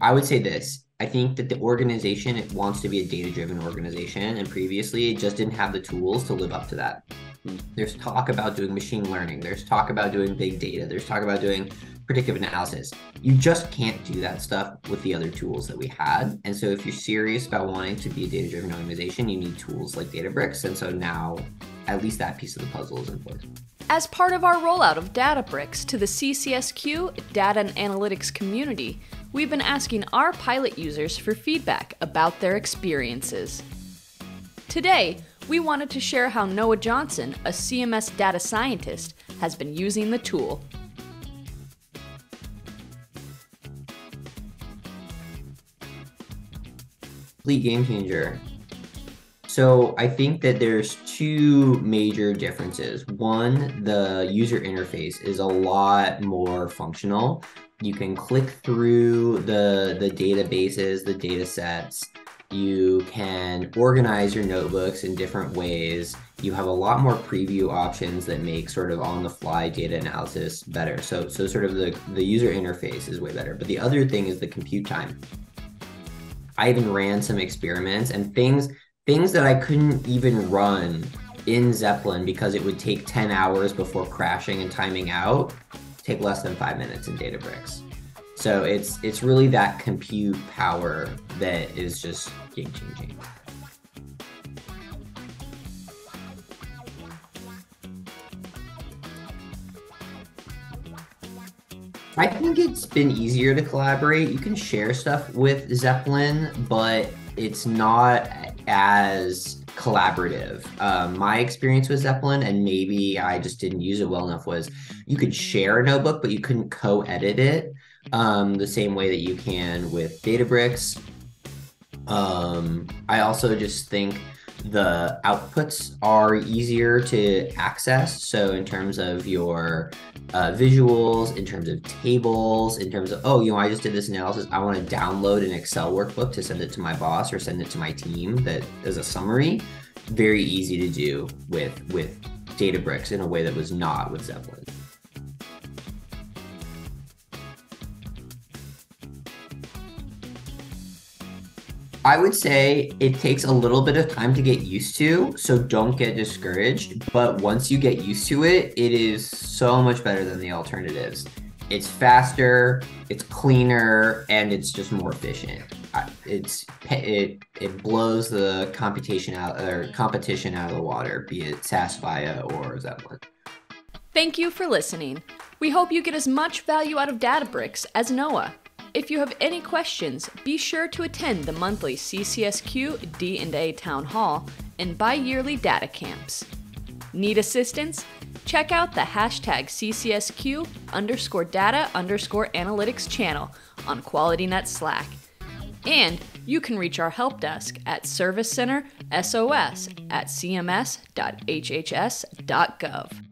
I would say this. I think that the organization, it wants to be a data-driven organization, and previously it just didn't have the tools to live up to that. There's talk about doing machine learning. There's talk about doing big data. There's talk about doing predictive analysis. You just can't do that stuff with the other tools that we had. And so if you're serious about wanting to be a data-driven organization, you need tools like DataBricks. And so now at least that piece of the puzzle is in place. As part of our rollout of DataBricks to the CCSQ data and analytics community, we've been asking our pilot users for feedback about their experiences. Today, we wanted to share how Noah Johnson, a CMS data scientist, has been using the tool. Complete game changer. So I think that there's two major differences. One, the user interface is a lot more functional. You can click through the databases, the data sets. You can organize your notebooks in different ways. You have a lot more preview options that make sort of on-the-fly data analysis better. So sort of the user interface is way better. But the other thing is the compute time. I even ran some experiments and things that I couldn't even run in Zeppelin because it would take 10 hours before crashing and timing out, take less than 5 minutes in DataBricks. So it's really that compute power that is just game changing. I think it's been easier to collaborate. You can share stuff with Zeppelin, but it's not as collaborative. My experience with Zeppelin, and maybe I just didn't use it well enough, was you could share a notebook, but you couldn't co-edit it the same way that you can with DataBricks. I also just think the outputs are easier to access. So in terms of your visuals, in terms of tables, in terms of, I just did this analysis, I want to download an Excel workbook to send it to my boss or send it to my team that is a summary. Very easy to do with DataBricks in a way that was not with Zeppelin. I would say it takes a little bit of time to get used to, so don't get discouraged. But once you get used to it, it is so much better than the alternatives. It's faster, it's cleaner, and it's just more efficient. It blows the competition out of the water, be it SAS Viya or Zeppelin. Thank you for listening. We hope you get as much value out of DataBricks as Noah. If you have any questions, be sure to attend the monthly CCSQ D&A Town Hall and bi-yearly data camps. Need assistance? Check out the hashtag CCSQ_data_analytics channel on QualityNet Slack. And you can reach our help desk at servicecentersos@cms.hhs.gov.